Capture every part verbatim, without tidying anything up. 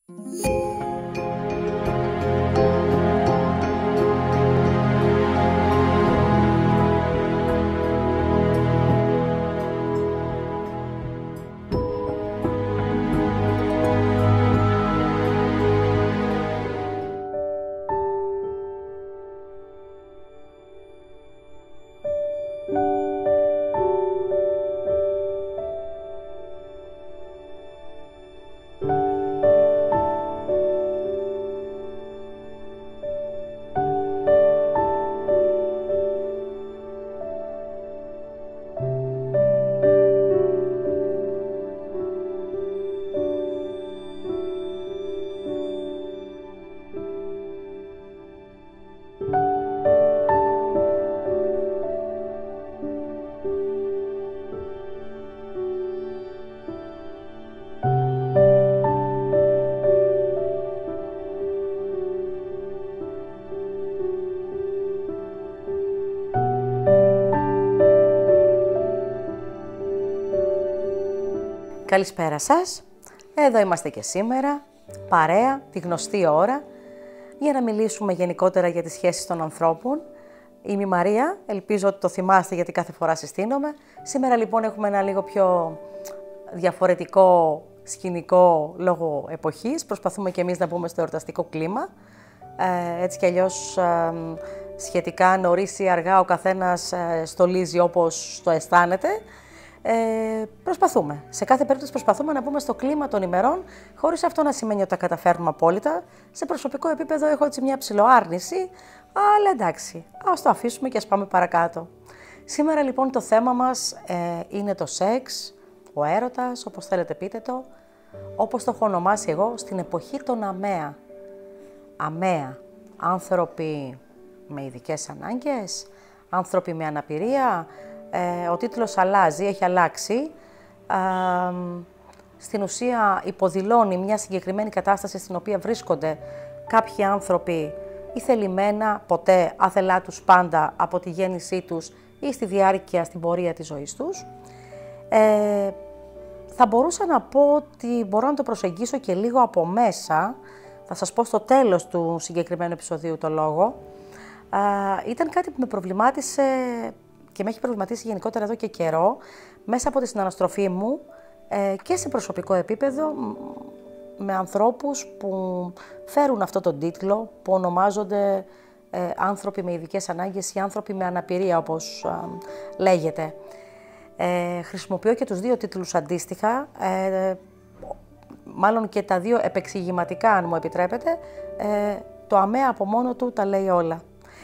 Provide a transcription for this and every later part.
Καλησπέρα σας. Εδώ είμαστε και σήμερα, παρέα, τη γνωστή ώρα, για να μιλήσουμε γενικότερα για τις σχέσεις των ανθρώπων. Είμαι η Μαρία, ελπίζω ότι το θυμάστε γιατί κάθε φορά συστήνομαι. Σήμερα λοιπόν έχουμε ένα λίγο πιο διαφορετικό σκηνικό λόγω εποχής. Προσπαθούμε και εμείς να μπούμε στο εορταστικό κλίμα. Ε, έτσι κι αλλιώς ε, σχετικά νωρίς ή αργά ο καθένας ε, στολίζει όπως το αισθάνεται. Ε, προσπαθούμε. Σε κάθε περίπτωση προσπαθούμε να μπούμε στο κλίμα των ημερών, χωρίς αυτό να σημαίνει ότι τα καταφέρνουμε απόλυτα. Σε προσωπικό επίπεδο έχω έτσι μια ψιλοάρνηση, αλλά εντάξει, ας το αφήσουμε και ας πάμε παρακάτω. Σήμερα λοιπόν το θέμα μας ε, είναι το σεξ, ο έρωτας, όπως θέλετε πείτε το, όπως το έχω ονομάσει εγώ, στην εποχή των ΑΜΕΑ. ΑΜΕΑ, άνθρωποι με ειδικές ανάγκες, άνθρωποι με αναπηρία. Ε, ο τίτλος αλλάζει, έχει αλλάξει. Ε, στην ουσία υποδηλώνει μια συγκεκριμένη κατάσταση στην οποία βρίσκονται κάποιοι άνθρωποι ή θελημένα, ποτέ, άθελά τους πάντα από τη γέννησή τους ή στη διάρκεια, στην πορεία της ζωής τους. Ε, θα μπορούσα να πω ότι μπορώ να το προσεγγίσω και λίγο από μέσα, θα σας πω στο τέλος του συγκεκριμένου επεισοδίου το λόγο. Ε, ήταν κάτι που με προβλημάτισε και με έχει προβληματίσει γενικότερα εδώ και καιρό, μέσα από τη συναναστροφή μου ε, και σε προσωπικό επίπεδο, με ανθρώπους που φέρουν αυτό τον τίτλο, που ονομάζονται ε, άνθρωποι με ειδικές ανάγκες ή άνθρωποι με αναπηρία, όπως ε, λέγεται. Ε, χρησιμοποιώ και τους δύο τίτλους αντίστοιχα, ε, μάλλον και τα δύο επεξηγηματικά, αν μου επιτρέπετε. Ε, το ΑΜΕΑ από μόνο του τα λέει όλα.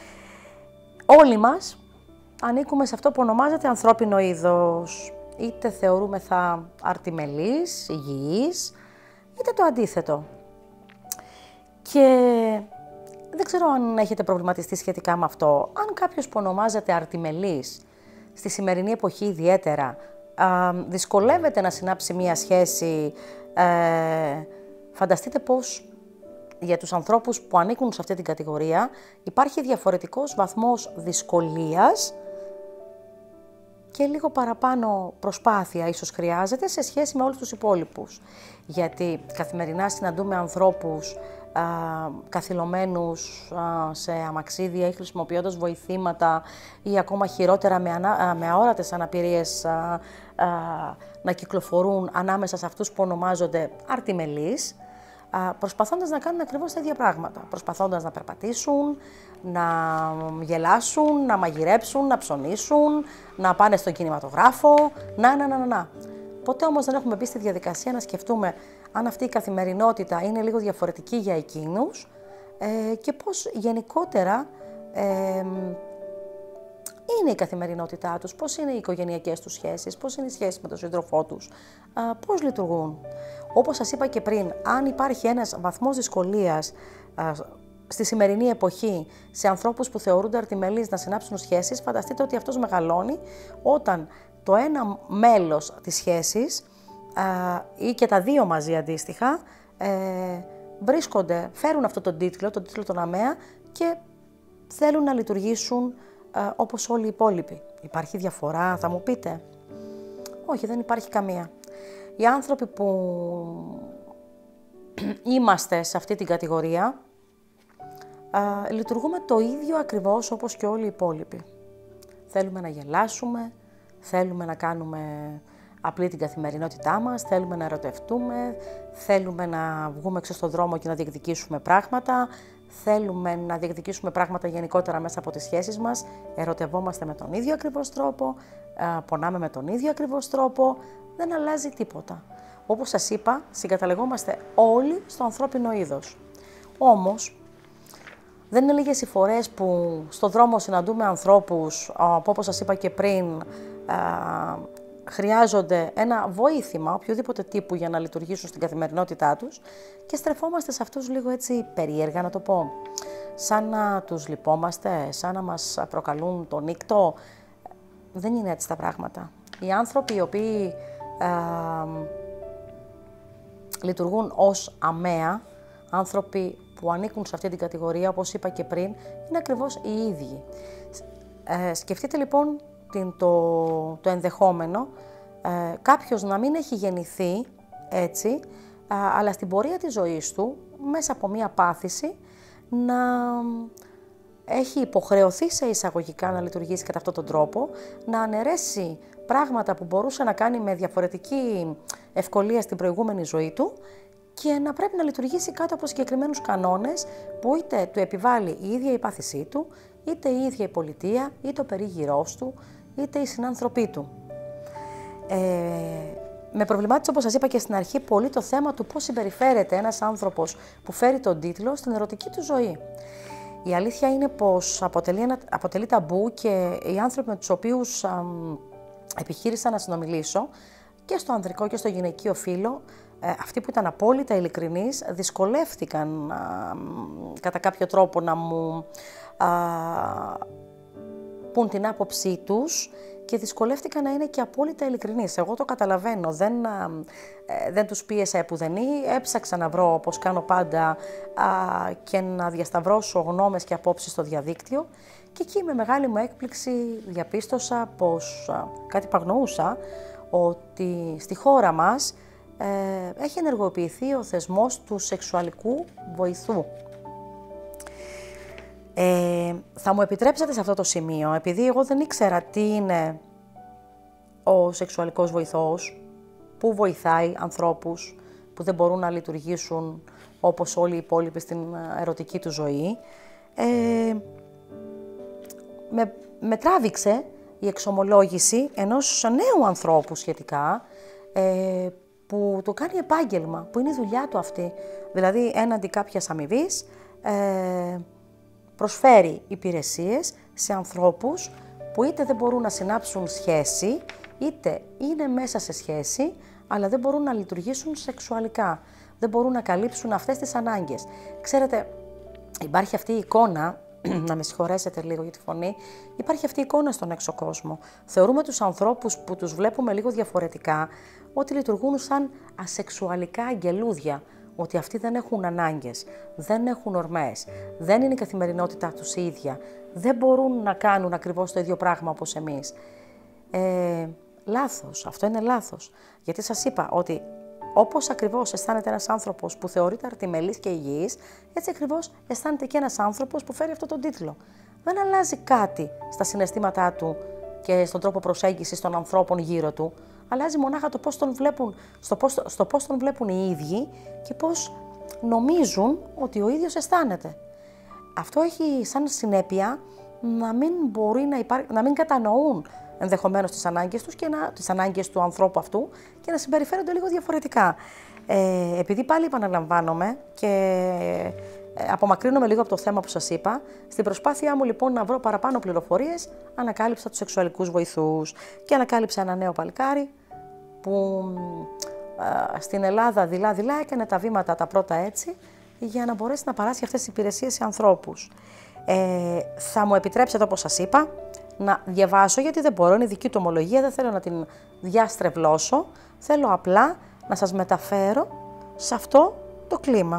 Όλοι μας ανήκουμε σε αυτό που ονομάζεται ανθρώπινο είδος. Είτε θεωρούμεθα αρτιμελείς, υγιείς, είτε το αντίθετο. Και δεν ξέρω αν έχετε προβληματιστεί σχετικά με αυτό. Αν κάποιος που ονομάζεται αρτιμελής, στη σημερινή εποχή ιδιαίτερα, α, δυσκολεύεται να συνάψει μία σχέση, ε, φανταστείτε πως για τους ανθρώπους που ανήκουν σε αυτή την κατηγορία υπάρχει διαφορετικός βαθμός δυσκολίας και λίγο παραπάνω προσπάθεια ίσως χρειάζεται σε σχέση με όλους τους υπόλοιπους. Γιατί καθημερινά συναντούμε ανθρώπους α, καθυλωμένους α, σε αμαξίδια ή χρησιμοποιώντας βοηθήματα ή ακόμα χειρότερα με, ανα, α, με αόρατες αναπηρίες α, α, να κυκλοφορούν ανάμεσα σε αυτούς που ονομάζονται αρτιμελείς, προσπαθώντας να κάνουν ακριβώς τα ίδια πράγματα. Προσπαθώντας να περπατήσουν, να γελάσουν, να μαγειρέψουν, να ψωνίσουν, να πάνε στον κινηματογράφο, να, να, να, να, να. Ποτέ όμως δεν έχουμε μπει στη διαδικασία να σκεφτούμε αν αυτή η καθημερινότητα είναι λίγο διαφορετική για εκείνους ε, και πώς γενικότερα ε, είναι η καθημερινότητά τους, πώς είναι οι οικογενειακές τους σχέσεις, πώς είναι οι σχέσεις με τον σύντροφό τους, α, πώς λειτουργούν. Όπως σας είπα και πριν, αν υπάρχει ένας βαθμός δυσκολίας α, στη σημερινή εποχή σε ανθρώπους που θεωρούνται αρτιμελείς να συνάψουν σχέσεις, φανταστείτε ότι αυτός μεγαλώνει όταν το ένα μέλος της σχέσης α, ή και τα δύο μαζί αντίστοιχα ε, βρίσκονται, φέρουν αυτό τον τίτλο, τον τίτλο των ΑΜΕΑ και θέλουν να λειτουργήσουν Uh, όπως όλοι οι υπόλοιποι. Υπάρχει διαφορά, θα μου πείτε? Όχι, δεν υπάρχει καμία. Οι άνθρωποι που είμαστε σε αυτή την κατηγορία, α, λειτουργούμε το ίδιο ακριβώς όπως και όλοι οι υπόλοιποι. Θέλουμε να γελάσουμε, θέλουμε να κάνουμε απλή την καθημερινότητά μας, θέλουμε να ερωτευτούμε, θέλουμε να βγούμε έξω στον δρόμο και να διεκδικήσουμε πράγματα, θέλουμε να διεκδικήσουμε πράγματα γενικότερα μέσα από τις σχέσεις μας, ερωτευόμαστε με τον ίδιο ακριβώς τρόπο, πονάμε με τον ίδιο ακριβώς τρόπο, δεν αλλάζει τίποτα. Όπως σας είπα, συγκαταλεγόμαστε όλοι στο ανθρώπινο είδος. Όμως, δεν είναι λίγες οι φορές που στον δρόμο συναντούμε ανθρώπους, που όπως σας είπα και πριν, χρειάζονται ένα βοήθημα οποιοδήποτε τύπου για να λειτουργήσουν στην καθημερινότητά τους και στρεφόμαστε σε αυτούς λίγο έτσι περίεργα να το πω. Σαν να τους λυπόμαστε, σαν να μας προκαλούν το νύκτο. Δεν είναι έτσι τα πράγματα. Οι άνθρωποι οι οποίοι α, λειτουργούν ως αμαία, άνθρωποι που ανήκουν σε αυτή την κατηγορία, όπως είπα και πριν, είναι ακριβώς οι ίδιοι. Ε, σκεφτείτε λοιπόν την, το, το ενδεχόμενο ε, κάποιος να μην έχει γεννηθεί έτσι, ε, αλλά στην πορεία της ζωής του, μέσα από μία πάθηση, να έχει υποχρεωθεί σε εισαγωγικά να λειτουργήσει κατά αυτόν τον τρόπο, να αναιρέσει πράγματα που μπορούσε να κάνει με διαφορετική ευκολία στην προηγούμενη ζωή του και να πρέπει να λειτουργήσει κάτω από συγκεκριμένους κανόνες που είτε του επιβάλλει η ίδια η πάθησή του, είτε η ίδια η πολιτεία, είτε ο περίγυρός του, είτε οι συνάνθρωποι του. Ε, με προβλημάτισε, όπως σας είπα και στην αρχή, πολύ το θέμα του πώς συμπεριφέρεται ένας άνθρωπος που φέρει τον τίτλο στην ερωτική του ζωή. Η αλήθεια είναι πως αποτελεί, ένα, αποτελεί ταμπού και οι άνθρωποι με τους οποίους α, επιχείρησα να συνομιλήσω και στο ανδρικό και στο γυναικείο φύλο, ε, αυτοί που ήταν απόλυτα ειλικρινείς, δυσκολεύτηκαν α, κατά κάποιο τρόπο να μου α, πουν την άποψή τους και δυσκολεύτηκαν να είναι και απόλυτα ειλικρινείς. Εγώ το καταλαβαίνω, δεν, α, ε, δεν τους πίεσα επουδενή, έψαξα να βρω, όπως κάνω πάντα, α, και να διασταυρώσω γνώμες και απόψεις στο διαδίκτυο και εκεί με μεγάλη μου έκπληξη διαπίστωσα πως α, κάτι που αγνοούσα, ότι στη χώρα μας ε, έχει ενεργοποιηθεί ο θεσμός του σεξουαλικού βοηθού. Ε, θα μου επιτρέψετε σε αυτό το σημείο, επειδή εγώ δεν ήξερα τι είναι ο σεξουαλικός βοηθός, που βοηθάει ανθρώπους που δεν μπορούν να λειτουργήσουν όπως όλοι οι υπόλοιποι στην ερωτική του ζωή, ε, με, με τράβηξε η εξομολόγηση ενός νέου ανθρώπου σχετικά, ε, που το κάνει επάγγελμα, που είναι η δουλειά του αυτή. Δηλαδή, έναντι κάποιας αμοιβής, ε, προσφέρει υπηρεσίες σε ανθρώπους που είτε δεν μπορούν να συνάψουν σχέση, είτε είναι μέσα σε σχέση, αλλά δεν μπορούν να λειτουργήσουν σεξουαλικά. Δεν μπορούν να καλύψουν αυτές τις ανάγκες. Ξέρετε, υπάρχει αυτή η εικόνα, να με συγχωρέσετε λίγο για τη φωνή, υπάρχει αυτή η εικόνα στον έξω κόσμο. Θεωρούμε τους ανθρώπους που τους βλέπουμε λίγο διαφορετικά, ότι λειτουργούν σαν ασεξουαλικά αγγελούδια, ότι αυτοί δεν έχουν ανάγκες, δεν έχουν ορμές, δεν είναι η καθημερινότητά τους η ίδια, δεν μπορούν να κάνουν ακριβώς το ίδιο πράγμα όπως εμείς. Ε, λάθος, αυτό είναι λάθος, γιατί σας είπα ότι όπως ακριβώς αισθάνεται ένας άνθρωπος που θεωρείται αρτιμελής και υγιής, έτσι ακριβώς αισθάνεται και ένας άνθρωπος που φέρει αυτό τον τίτλο. Δεν αλλάζει κάτι στα συναισθήματά του και στον τρόπο προσέγγισης των ανθρώπων γύρω του. Αλλάζει μονάχα το πώς τον βλέπουν, στο πώς, στο πώς τον βλέπουν οι ίδιοι και πώς νομίζουν ότι ο ίδιος αισθάνεται. Αυτό έχει σαν συνέπεια να μην, μπορεί να, υπά... να μην κατανοούν ενδεχομένως τις ανάγκες τους και να... τις ανάγκες του ανθρώπου αυτού και να συμπεριφέρονται λίγο διαφορετικά. Ε, επειδή πάλι επαναλαμβάνομαι και ε, απομακρύνομαι λίγο από το θέμα που σας είπα, στην προσπάθειά μου λοιπόν να βρω παραπάνω πληροφορίες, ανακάλυψα τους σεξουαλικούς βοηθούς και ανακάλυψα ένα νέο παλικάρι που ε, στην Ελλάδα δειλά-δειλά έκανε τα βήματα τα πρώτα έτσι για να μπορέσει να παράσχει αυτές τις υπηρεσίες σε ανθρώπους. Ε, θα μου επιτρέψετε, όπως σας είπα, να διαβάσω, γιατί δεν μπορώ, είναι δική του ομολογία, δεν θέλω να την διαστρεβλώσω, θέλω απλά να σας μεταφέρω σε αυτό το κλίμα.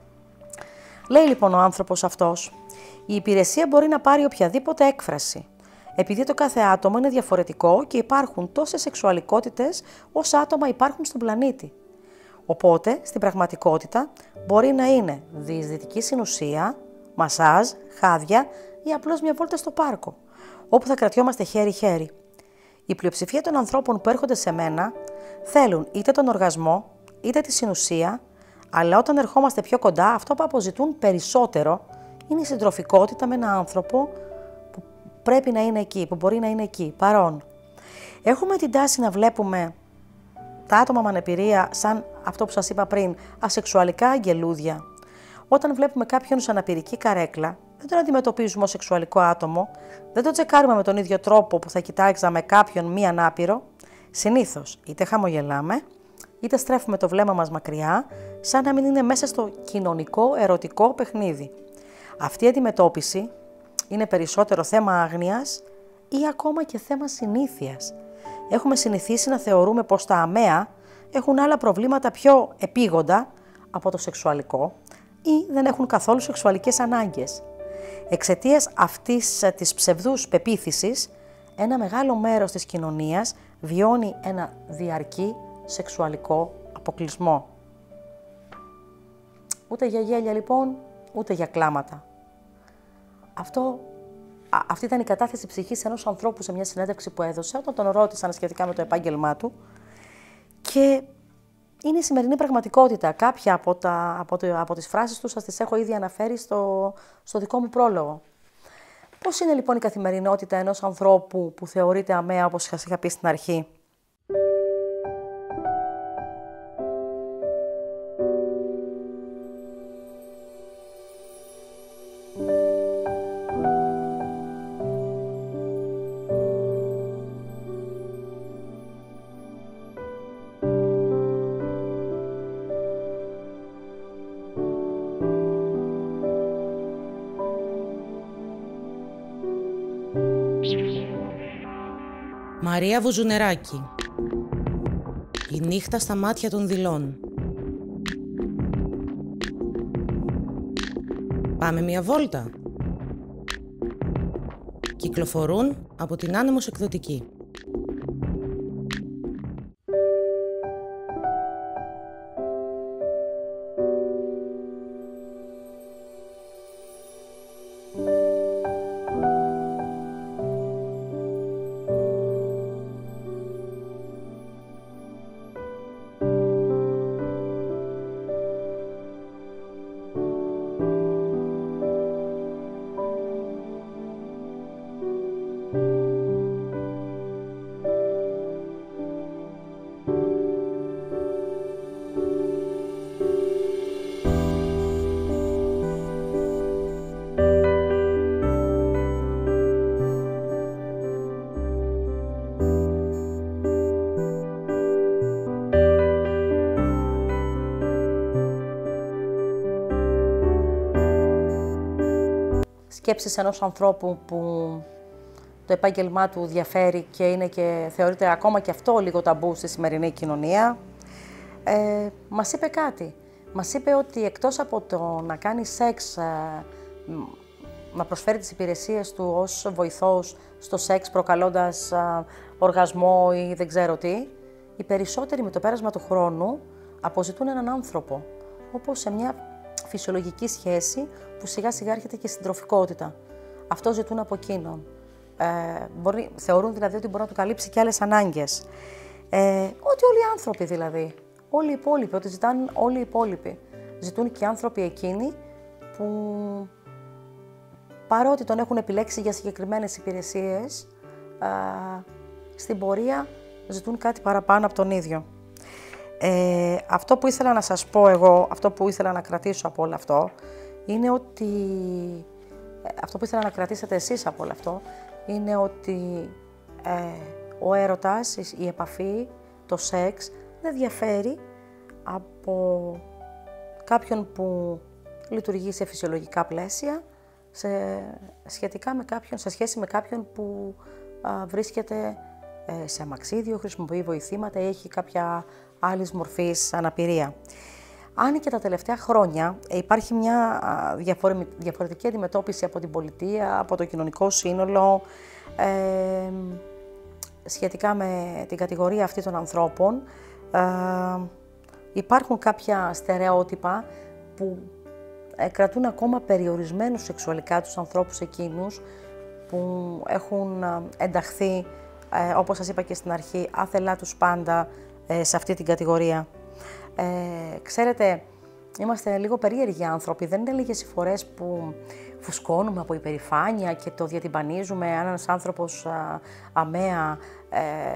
Λέει λοιπόν ο άνθρωπος αυτός, η υπηρεσία μπορεί να πάρει οποιαδήποτε έκφραση, επειδή το κάθε άτομο είναι διαφορετικό και υπάρχουν τόσες σεξουαλικότητες όσα άτομα υπάρχουν στον πλανήτη. Οπότε, στην πραγματικότητα, μπορεί να είναι διεισδυτική συνουσία, μασάζ, χάδια ή απλώς μια βόλτα στο πάρκο, όπου θα κρατιόμαστε χέρι-χέρι. Η πλειοψηφία των ανθρώπων που έρχονται σε μένα θέλουν είτε τον οργασμό, είτε τη συνουσία, αλλά όταν ερχόμαστε πιο κοντά, αυτό που αποζητούν περισσότερο είναι η συντροφικότητα με έναν άνθρωπο που πρέπει να είναι εκεί, που μπορεί να είναι εκεί, παρόν. Έχουμε την τάση να βλέπουμε τα άτομα με αναπηρία σαν αυτό που σας είπα πριν, ασεξουαλικά αγγελούδια. Όταν βλέπουμε κάποιον σε αναπηρική καρέκλα, δεν τον αντιμετωπίζουμε ως σεξουαλικό άτομο, δεν τον τσεκάρουμε με τον ίδιο τρόπο που θα κοιτάξαμε κάποιον μη ανάπηρο. Συνήθως είτε χαμογελάμε, είτε στρέφουμε το βλέμμα μας μακριά, σαν να μην είναι μέσα στο κοινωνικό ερωτικό παιχνίδι. Αυτή η αντιμετώπιση είναι περισσότερο θέμα άγνοιας ή ακόμα και θέμα συνήθειας. Έχουμε συνηθίσει να θεωρούμε πως τα αμαία έχουν άλλα προβλήματα πιο επίγοντα από το σεξουαλικό ή δεν έχουν καθόλου σεξουαλικές ανάγκες. Εξαιτίας αυτής της ψευδούς πεποίθησης, ένα μεγάλο μέρος της κοινωνίας βιώνει ένα διαρκή σεξουαλικό αποκλεισμό. Ούτε για γέλια λοιπόν, ούτε για κλάματα. Αυτό, α, αυτή ήταν η κατάθεση ψυχής ενός ανθρώπου σε μια συνέντευξη που έδωσε όταν τον ρώτησαν σχετικά με το επάγγελμά του και είναι η σημερινή πραγματικότητα. Κάποια από, τα, από, το, από τις φράσεις του σας τις έχω ήδη αναφέρει στο, στο δικό μου πρόλογο. Πώς είναι λοιπόν η καθημερινότητα ενός ανθρώπου που θεωρείται αμαία, όπως σας είχα πει στην αρχή? Μαρία Βουζουνεράκη. Η νύχτα στα μάτια των δειλών. Πάμε μια βόλτα. Κυκλοφορούν από την Άνεμος Εκδοτική. Σκέψεις ενός ανθρώπου που το επάγγελμά του διαφέρει και είναι και θεωρείται ακόμα και αυτό λίγο ταμπού στη σημερινή κοινωνία, ε, μας είπε κάτι. Μας είπε ότι εκτός από το να κάνει σεξ, ε, να προσφέρει τις υπηρεσίες του ως βοηθός στο σεξ προκαλώντας ε, οργασμό ή δεν ξέρω τι, οι περισσότεροι με το πέρασμα του χρόνου αποζητούν έναν άνθρωπο, όπως σε μια φυσιολογική σχέση που σιγά σιγά έρχεται και συντροφικότητα. Αυτό ζητούν από εκείνον. Ε, μπορεί, θεωρούν δηλαδή ότι μπορεί να του καλύψει και άλλες ανάγκες. Ε, ότι όλοι οι άνθρωποι δηλαδή, όλοι οι υπόλοιποι, ότι ζητάνε όλοι οι υπόλοιποι. Ζητούν και οι άνθρωποι εκείνοι που παρότι τον έχουν επιλέξει για συγκεκριμένες υπηρεσίες, ε, στην πορεία ζητούν κάτι παραπάνω από τον ίδιο. Ε, αυτό που ήθελα να σας πω εγώ, αυτό που ήθελα να κρατήσω από όλο αυτό, είναι ότι, αυτό που ήθελα να κρατήσετε εσείς από όλο αυτό, είναι ότι ε, ο έρωτας, η επαφή, το σεξ, δεν διαφέρει από κάποιον που λειτουργεί σε φυσιολογικά πλαίσια, σε, σχετικά με κάποιον, σε σχέση με κάποιον που α, βρίσκεται ε, σε αμαξίδιο, χρησιμοποιεί βοηθήματα ή έχει κάποια άλλης μορφής αναπηρία. Αν και τα τελευταία χρόνια υπάρχει μια διαφορετική αντιμετώπιση από την πολιτεία, από το κοινωνικό σύνολο, ε, σχετικά με την κατηγορία αυτή των ανθρώπων, ε, υπάρχουν κάποια στερεότυπα που ε, κρατούν ακόμα περιορισμένους σεξουαλικά τους ανθρώπους εκείνους που έχουν ε, ενταχθεί, ε, όπως σας είπα και στην αρχή, άθελά τους πάντα ε, σε αυτή την κατηγορία. Ε, ξέρετε, είμαστε λίγο περίεργοι άνθρωποι, δεν είναι λίγες οι φορές που φουσκώνουμε από υπερηφάνεια και το διατυμπανίζουμε αν ένας άνθρωπος α, αμαία ε,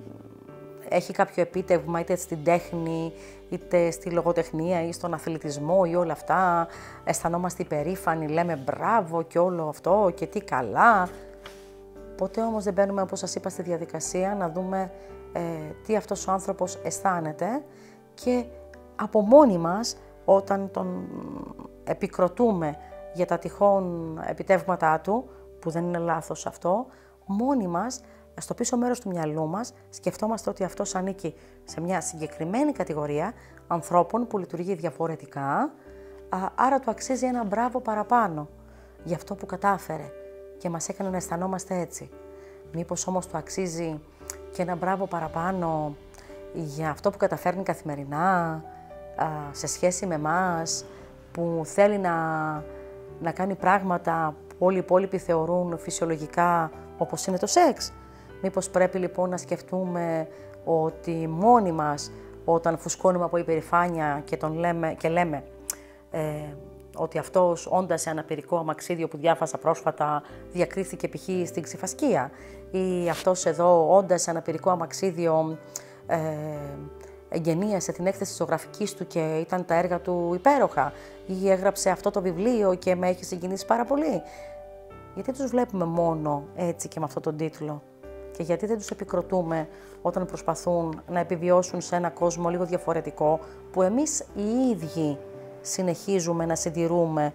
έχει κάποιο επίτευγμα είτε στην τέχνη, είτε στη λογοτεχνία ή στον αθλητισμό ή όλα αυτά. Αισθανόμαστε υπερήφανοι, λέμε μπράβο και όλο αυτό και τι καλά. Ποτέ όμως δεν μπαίνουμε, όπως σας είπα, στη διαδικασία να δούμε ε, τι αυτός ο άνθρωπος αισθάνεται και από μόνοι μας, όταν τον επικροτούμε για τα τυχόν επιτεύγματά του, που δεν είναι λάθος αυτό, μόνοι μας, στο πίσω μέρος του μυαλού μας, σκεφτόμαστε ότι αυτός ανήκει σε μια συγκεκριμένη κατηγορία ανθρώπων που λειτουργεί διαφορετικά, άρα του αξίζει ένα μπράβο παραπάνω για αυτό που κατάφερε και μας έκανε να αισθανόμαστε έτσι. Μήπως όμως του αξίζει και ένα μπράβο παραπάνω για αυτό που καταφέρνει καθημερινά, σε σχέση με εμάς, που θέλει να, να κάνει πράγματα που όλοι οι υπόλοιποι θεωρούν φυσιολογικά, όπως είναι το σεξ. Μήπως πρέπει λοιπόν να σκεφτούμε ότι μόνοι μας, όταν φουσκώνουμε από υπερηφάνεια και, τον λέμε, και λέμε ε, ότι αυτός όντας σε αναπηρικό αμαξίδιο που διάβασα πρόσφατα διακρίθηκε π.χ. στην Ξηφασκία, ή αυτός εδώ όντας σε αναπηρικό αμαξίδιο ε, εγγενίασε την έκθεση της ζωγραφικής του και ήταν τα έργα του υπέροχα, ή έγραψε αυτό το βιβλίο και με έχει συγκινήσει πάρα πολύ. Γιατί τους βλέπουμε μόνο έτσι και με αυτόν τον τίτλο και γιατί δεν τους επικροτούμε όταν προσπαθούν να επιβιώσουν σε ένα κόσμο λίγο διαφορετικό που εμείς οι ίδιοι συνεχίζουμε να συντηρούμε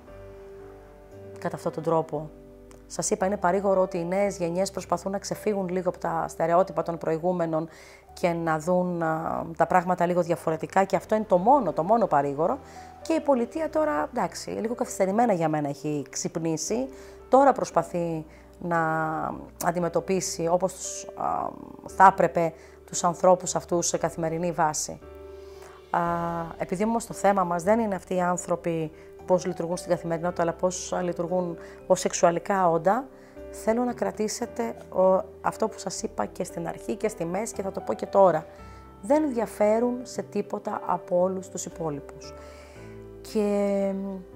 κατά αυτόν τον τρόπο. Σας είπα, είναι παρήγορο ότι οι νέες γενιές προσπαθούν να ξεφύγουν λίγο από τα στερεότυπα των προηγούμενων και να δουν α, τα πράγματα λίγο διαφορετικά και αυτό είναι το μόνο, το μόνο παρήγορο. Και η πολιτεία τώρα, εντάξει, λίγο καθυστερημένα για μένα έχει ξυπνήσει. Τώρα προσπαθεί να αντιμετωπίσει όπως τους, α, θα έπρεπε τους ανθρώπους αυτούς σε καθημερινή βάση. Α, επειδή όμως το θέμα μας δεν είναι αυτοί οι άνθρωποι πώς λειτουργούν στην καθημερινότητα, αλλά πώς λειτουργούν ως σεξουαλικά όντα, θέλω να κρατήσετε ο, αυτό που σας είπα και στην αρχή και στη μέση και θα το πω και τώρα. Δεν διαφέρουν σε τίποτα από όλους τους υπόλοιπους. Και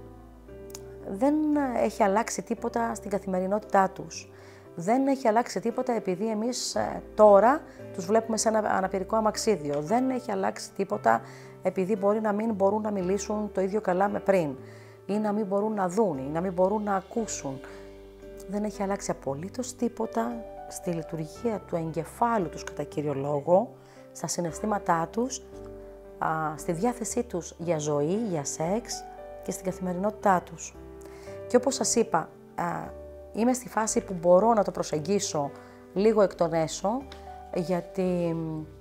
δεν έχει αλλάξει τίποτα στην καθημερινότητά τους. Δεν έχει αλλάξει τίποτα επειδή εμείς τώρα τους βλέπουμε σε ένα αναπηρικό αμαξίδιο. Δεν έχει αλλάξει τίποτα επειδή μπορεί να μην μπορούν να μιλήσουν το ίδιο καλά με πριν, ή να μην μπορούν να δουν, ή να μην μπορούν να ακούσουν. Δεν έχει αλλάξει απολύτως τίποτα στη λειτουργία του εγκεφάλου τους κατά κύριο λόγο, στα συναισθήματά τους, α, στη διάθεσή τους για ζωή, για σεξ και στην καθημερινότητά τους. Και όπως σας είπα, α, είμαι στη φάση που μπορώ να το προσεγγίσω λίγο εκ των έσω, γιατί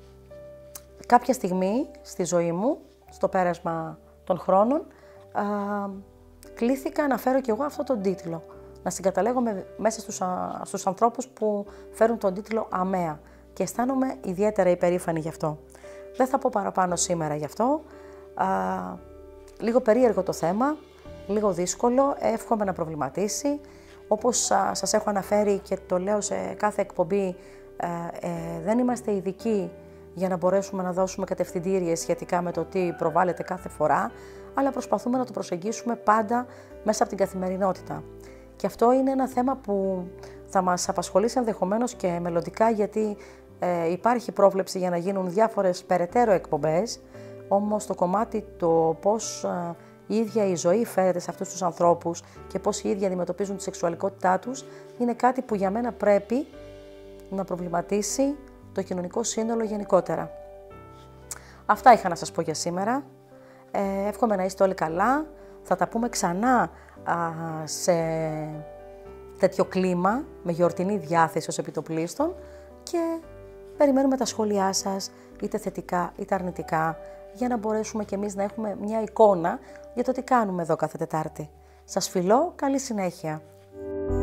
κάποια στιγμή στη ζωή μου, στο πέρασμα των χρόνων, α, κλήθηκα να φέρω κι εγώ αυτό τον τίτλο. Να συγκαταλέγομαι μέσα στους, α, στους ανθρώπους που φέρουν τον τίτλο αμαία. Και αισθάνομαι ιδιαίτερα υπερήφανη γι' αυτό. Δεν θα πω παραπάνω σήμερα γι' αυτό. Α, λίγο περίεργο το θέμα, λίγο δύσκολο, εύχομαι να προβληματίσει. Όπως α, σας έχω αναφέρει και το λέω σε κάθε εκπομπή, ε, ε, δεν είμαστε ειδικοί για να μπορέσουμε να δώσουμε κατευθυντήριες σχετικά με το τι προβάλλεται κάθε φορά, αλλά προσπαθούμε να το προσεγγίσουμε πάντα μέσα από την καθημερινότητα. Και αυτό είναι ένα θέμα που θα μας απασχολήσει ενδεχομένως και μελλοντικά, γιατί ε, υπάρχει πρόβλεψη για να γίνουν διάφορες περαιτέρω εκπομπές, όμως το κομμάτι το πώς ε, η ίδια η ζωή φέρεται σε αυτούς τους ανθρώπους και πώς οι ίδιοι αντιμετωπίζουν τη σεξουαλικότητά τους, είναι κάτι που για μένα πρέπει να προβληματίσει το κοινωνικό σύνολο γενικότερα. Αυτά είχα να σας πω για σήμερα. Ε, εύχομαι να είστε όλοι καλά. Θα τα πούμε ξανά α, σε τέτοιο κλίμα, με γιορτινή διάθεση ως επιτοπλίστων, και περιμένουμε τα σχόλιά σας, είτε θετικά είτε αρνητικά, για να μπορέσουμε κι εμείς να έχουμε μια εικόνα για το τι κάνουμε εδώ κάθε Τετάρτη. Σας φιλώ, καλή συνέχεια.